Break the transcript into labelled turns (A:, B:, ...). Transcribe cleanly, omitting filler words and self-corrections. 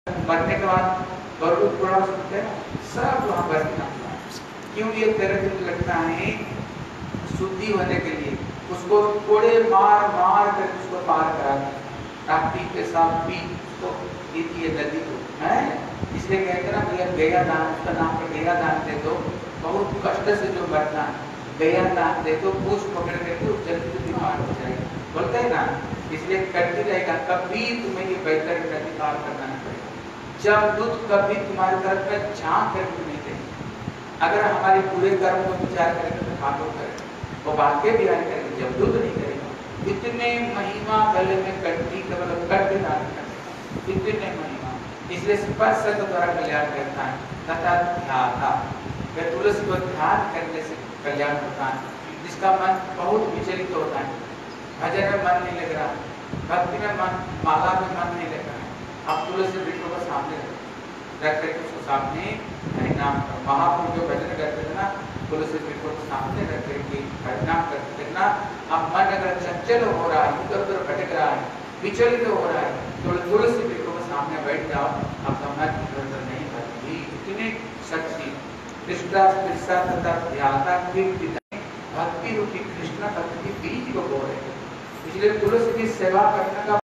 A: मरने के बाद बरूद पूरा सुनते हैं सब वहाँ बरसना। क्यों ये तरह लगता है शुद्धि होने के लिए उसको कोड़े मार मार कर उसको पार करा रात्रि के साथ भी तो ये नदी को है। इसलिए कहते ना भैया गया दान, उसका नाम पर गया दान दे दो, बहुत कष्ट से जो मरना गया दान दे दो, पूछ पकड़ करके उस जल्दी से बीमार हो जाएगा, बोलते हैं ना। इसलिए करते रहेगा, कभी तुम्हें ये बेहतर नदी पार करना नहीं पड़ेगा। जब दूध कभी तुम्हारे तरफ में झांक करके नहीं देंगे। अगर हमारे पूरे कर्म को विचार करेंगे तो फॉलो करेंगे, वो वाक्य भी आए करेंगे, जब दूध नहीं करेगा। इतने महिमा गले में कट्टी केवल कट दान करेगा, इतने महिमा। इसलिए स्पर्श के द्वारा कल्याण करता है तथा ध्याता, तुलसी को ध्यान करने से कल्याण होता है। जिसका मन बहुत विचलित होता है, भजन में मन नहीं लग रहा, भक्ति में मन, माला में मन नहीं लग रहा है, आप तुलसी वृक्ष को सामने रख करके उसको सामने हरिनाम करो। महापुरुष जो भजन करते थे ना, तुलसी वृक्ष को सामने रख करके हरिनाम करते थे ना। अब मन अगर चंचल हो रहा है, इधर उधर भटक रहा है, विचलित हो रहा है, तो तुलसी वृक्ष को सामने बैठ जाओ, आपका मन इधर उधर नहीं भटकेगी। इतनी शक्ति कृष्णा तथा ध्याता भक्ति रूपी कृष्ण भक्ति के बीज को बो रहे हैं। इसलिए तुलसी की सेवा करने का